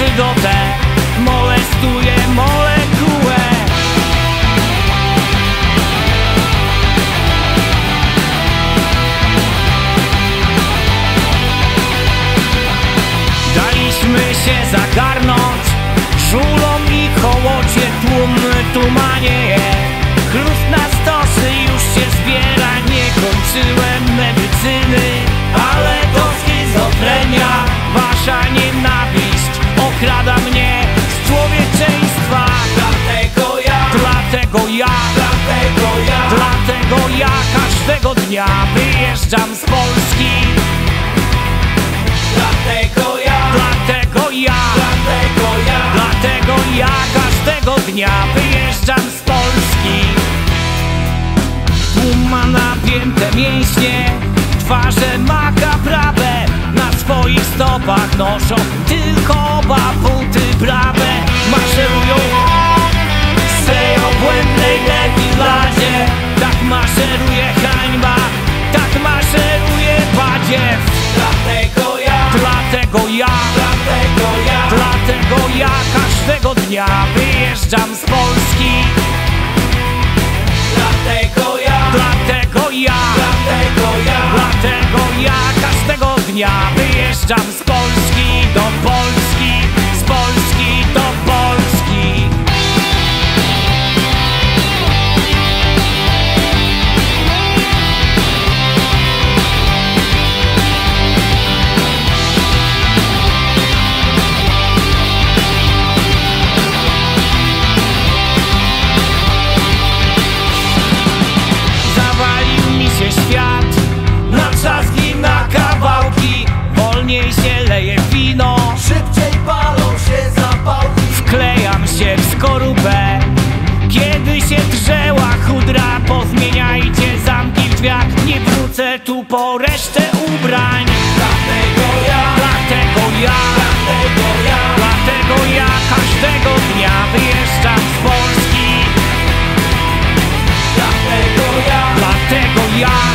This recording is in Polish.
żydotę molestuje molekułę. Daliśmy się zagarnąć żulom i hołocie, tłum tumanieje. Chlust na stosy już się zbiera, nie kończyłem medycyny, ale to schizofrenia. Wasza nienawiść okrada mnie z człowieczeństwa. Dlatego ja każdego dnia wyjeżdżam z Polski. Dlatego ja każdego dnia wyjeżdżam z Polski. Tłum ma napięte mięśnie, twarze makabrawe, na swoich stopach noszą tylko oba buty prawe. Maszerują w swej obłędnej defiladzie, tak maszeruje hańba, tak maszeruje badziew. Dlatego ja każdego dnia wyjeżdżam z Polski. Dlatego ja każdego dnia wyjeżdżam z Polski do Polski, z Polski do Polski. Świat na trzaski, na kawałki, wolniej się leje wino, szybciej palą się zapałki. Wklejam się w skorupę, kiedy się drzeła chudra. Pozmieniajcie zamki w drzwiach, nie wrócę tu po resztę ubrań. Dlatego ja każdego dnia wyjeżdżam z Polski. Dlatego ja